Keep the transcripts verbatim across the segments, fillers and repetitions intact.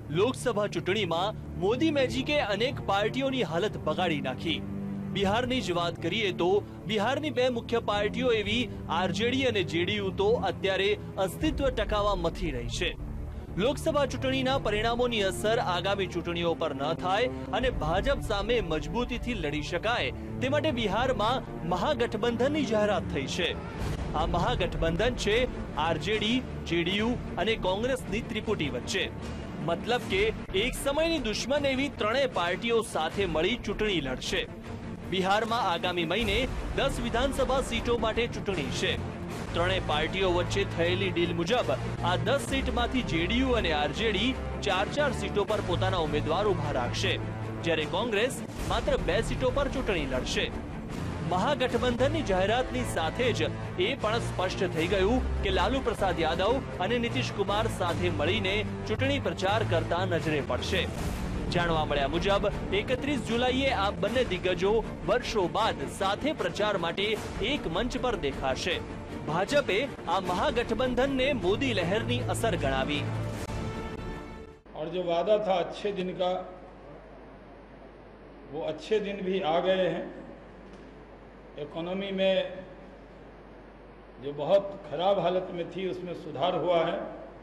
લોકસભા ચૂંટણીમાં મોદી મેજીકે અનેક પાર્ટીઓની હાલત બગાડી નાખી। બિહારની જ વાત કરીએ તો બિહારની બે મુખ્ય પાર્ટીઓ એવી આરજેડી અને જેડીયુ તો અત્યારે અસ્તિત્વ ટકાવવા મથી રહી છે। લોકસભા ચૂંટણીના પરિણામોની અસર આગામી ચૂંટણીઓ પર ન થાય અને ભાજપ સામે મજબૂતીથી લડી શકાય તે માટે બિહારમાં મહાગઠબંધનની જાહેરાત થઈ છે। આ મહાગઠબંધન છે આરજેડી, જેડીયુ અને કોંગ્રેસની ત્રિપુટી વચ્ચે। मतलब કે એક સમયની દુશ્મન એવી ત્રણેય પાર્ટીઓ સાથે મળી ચૂંટણી લડશે। બિહારમાં આગામી મહિને દસ વિધાનસભા સીટો માટે ચૂંટણી છે। ત્રણેય પાર્ટીઓ વચ્ચે થયેલી ડીલ મુજબ આ દસ સીટમાંથી જેડીયુ અને આરજેડી ચાર ચાર સીટો પર પોતાના ઉમેદવાર ઉભા રાખશે, જ્યારે કોંગ્રેસ માત્ર બે સીટો પર ચૂંટણી લડશે। મહાગઠબંધનની જાહેરાતની સાથે જ એ પણ સ્પષ્ટ થઈ ગયું કે લાલુ પ્રસાદ યાદવ અને નીતિશ કુમાર સાથે મળીને ચૂંટણી પ્રચાર કરતા નજરે પડશે। જાણવા મળ્યા મુજબ એકત્રીસ જુલાઈએ આ બંને દિગ્ગજો વર્ષો બાદ સાથે પ્રચાર માટે એક મંચ પર દેખાશે। ભાજપે આ મહાગઠબંધનને મોદી લહેરની અસર ગણાવી। और जो वादा था अच्छे दिन का, वो अच्छे दिन भी आ गए हैं। इकोनॉमी में जो बहुत खराब हालत में थी उसमें सुधार हुआ है,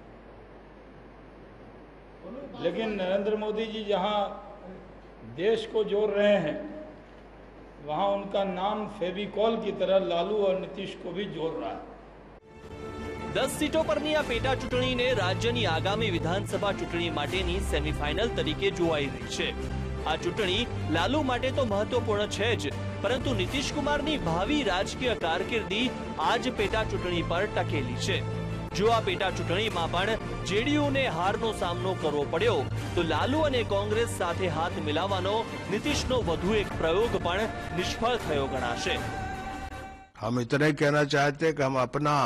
लेकिन नरेंद्र मोदी जी जहां देश को जोड़ रहे हैं वहां उनका नाम फेविकॉल की तरह लालू और नीतीश को भी जोड़ रहा है। दस सीटों पરની આ પેટા ચૂંટણીને રાજ્યની આગામી વિધાનસભા ચૂંટણી માટેની સેમીફાઇનલ તરીકે જોવાઈ રહી છે। આ ચૂંટણી લાલુ માટે તો મહત્વપૂર્ણ છે જ, પરંતુ નીતિશ કુમારની ભાવિ રાજકીય કારકિર્દી આજ પેટા ચૂંટણી પર ટકેલી છે। જો આ પેટા ચૂંટણીમાં પણ જેડીયુને હારનો સામનો કરવો પડ્યો તો લાલુ અને કોંગ્રેસ સાથે હાથ મિલાવવાનો નીતિશનો વધુ એક પ્રયોગ પણ નિષ્ફળ થયો ગણાશે। हम इतना ही कहना चाहते कि हम अपना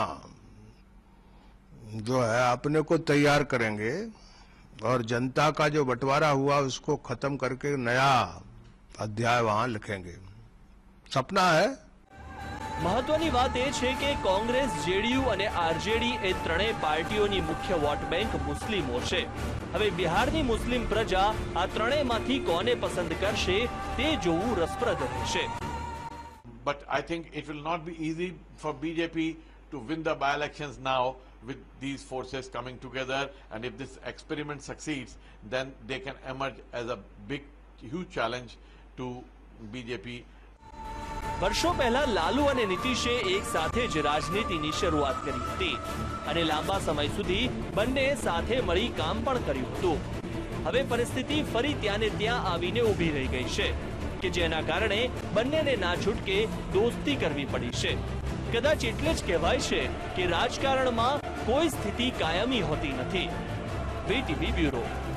जो है अपने को तैयार करेंगे और जनता का जो बंटवारा हुआ उसको खत्म करके नया अध्याय वहां लिखेंगे। सपना है। મહત્વની વાત એ છે કે કોંગ્રેસ, જેડીયુ અને આરજેડી એ ત્રણેય પાર્ટીઓની મુખ્ય વોટ બેંક મુસ્લિમો છે। હવે બિહારની મુસ્લિમ પ્રજા આ ત્રણેયમાંથી કોને પસંદ કરશે તે જોવું રસપ્રદ રહેશે। But I think it will not be easy for B J P to win the by-elections now with these forces coming together, and if this experiment succeeds, then they can emerge as a big, huge challenge to B J P. વર્ષો પહેલા લાલુ અને નીતિશે એક સાથે જ રાજનીતિની શરૂઆત કરી હતી અને લાંબા સમય સુધી બંને સાથે મળી કામ પણ કર્યું હતું। હવે પરિસ્થિતિ ફરી ત્યાંને ત્યાં આવીને ઊભી રહી ગઈ છે કે જેના કારણે બંનેને ના છૂટકે દોસ્તી કરવી પડી છે। કદાચ એટલે જ કહેવાય છે કે રાજકારણમાં કોઈ સ્થિતિ કાયમી હોતી નથી। VTV bureau.